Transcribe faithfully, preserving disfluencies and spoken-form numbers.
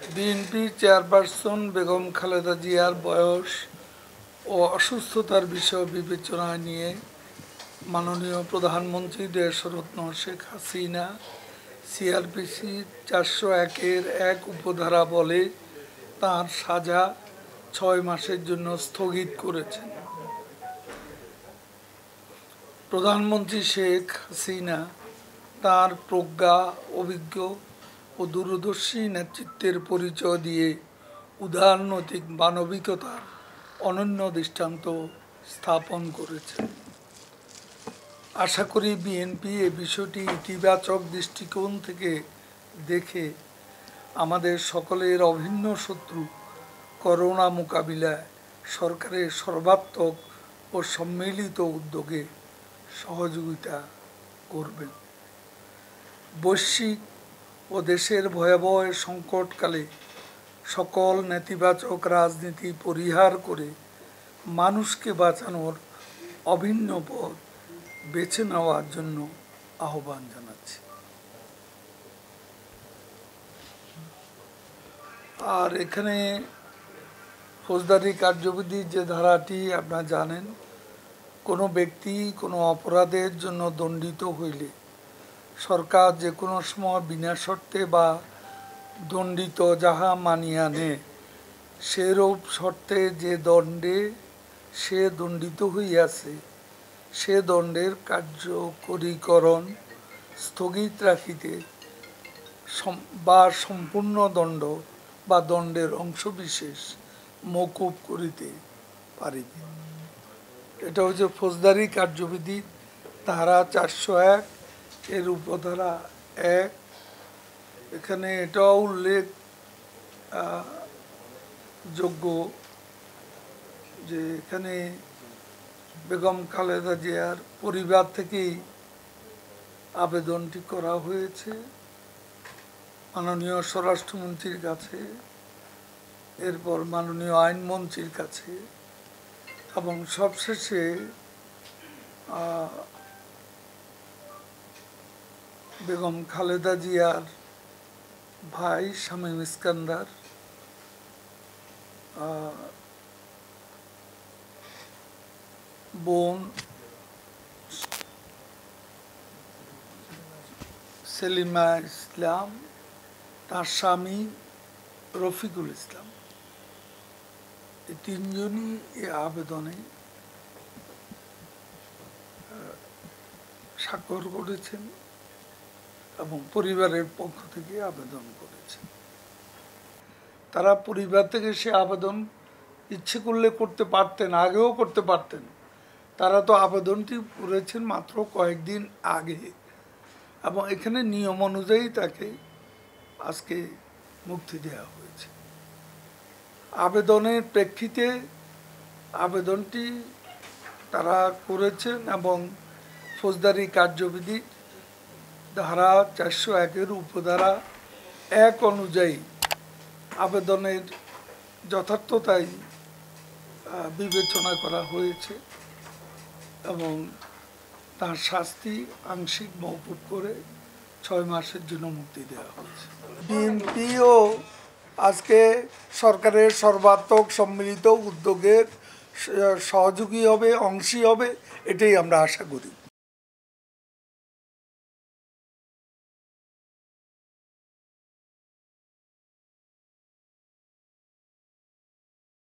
BNP chairperson Begum Khaleda জিয়ার বয়স ও অসুস্থতার বিষয় বিবেচনায় নিয়ে মাননীয় প্রধানমন্ত্রী দেশরত্ন শেখ হাসিনা সিআরপিসি চারশো একের এক উপধারা বলে তার সাজা ছয় মাসের জন্য স্থগিত করেছেন। প্রধানমন্ত্রী শেখ হাসিনা তার প্রজ্ঞা, অভিজ্ঞ ও দূরদর্শী নেতৃত্বের পরিচয় দিয়ে উদারনৈতিক মানবিকতার অনন্য দৃষ্টান্ত স্থাপন করেছেন। আশা করি বিএনপি এ বিষয়টি ইতিবাচক দৃষ্টিকোণ থেকে দেখে আমাদের সকলের অভিন্ন শত্রু করোনা মোকাবিলায় সরকারের সর্বাত্মক ও সম্মিলিত উদ্যোগে সহযোগিতা করবেন। বৈশ্বিক ও দেশের ভয়াবহ সংকটকালে সকল নেতিবাচক রাজনীতি পরিহার করে মানুষকে বাঁচানোর অভিন্ন পথ বেছে নেওয়ার জন্য আহ্বান জানাচ্ছি। আর এখানে ফৌজদারি কার্যবিধির যে ধারাটি আপনারা জানেন, কোনো ব্যক্তি কোনো অপরাধের জন্য দণ্ডিত হইলে সরকার যে কোনো সময় বিনা শর্তে বা দণ্ডিত যাহা মানিয়া নেয়, সেরূপ শর্তে যে দণ্ডে সে দণ্ডিত হইয়াছে সে দণ্ডের কার্যকরীকরণ স্থগিত রাখিতে বা সম্পূর্ণ দণ্ড বা দণ্ডের অংশবিশেষ মওকুফ করিতে পারিবে। এটা হচ্ছে ফৌজদারি কার্যবিধি ধারা চারশো এক এর উপধারা এক। এখানে এটাও উল্লেখ যোগ্য যে এখানে বেগম খালেদা জিয়ার পরিবার থেকেই আবেদনটি করা হয়েছে মাননীয় স্বরাষ্ট্রমন্ত্রীর কাছে, এরপর মাননীয় আইনমন্ত্রীর কাছে, এবং সবশেষে বেগম খালেদা জিয়ার ভাই শামীম ইস্কান্দার, বোন সেলিমা ইসলাম, তার স্বামী রফিকুল ইসলাম, এই তিনজনই এ আবেদনে স্বাক্ষর করেছেন এবং পরিবারের পক্ষ থেকে আবেদন করেছেন। তারা পরিবার থেকে সে আবেদন ইচ্ছে করলে করতে পারতেন, আগেও করতে পারতেন। তারা তো আবেদনটি করেছেন মাত্র কয়েকদিন আগে, এবং এখানে নিয়ম অনুযায়ী তাকে আজকে মুক্তি দেওয়া হয়েছে। আবেদনের প্রেক্ষিতে আবেদনটি তারা করেছেন এবং ফৌজদারি কার্যবিধি ধারা চারশো একের উপধারা এক অনুযায়ী আবেদনের যথার্থতাই বিবেচনা করা হয়েছে এবং তার শাস্তি আংশিক মওকুফ করে ছয় মাসের জন্য মুক্তি দেওয়া হয়েছে। বিএনপিও আজকে সরকারের সর্বাত্মক সম্মিলিত উদ্যোগের সহযোগী হবে, অংশী হবে, এটাই আমরা আশা করি।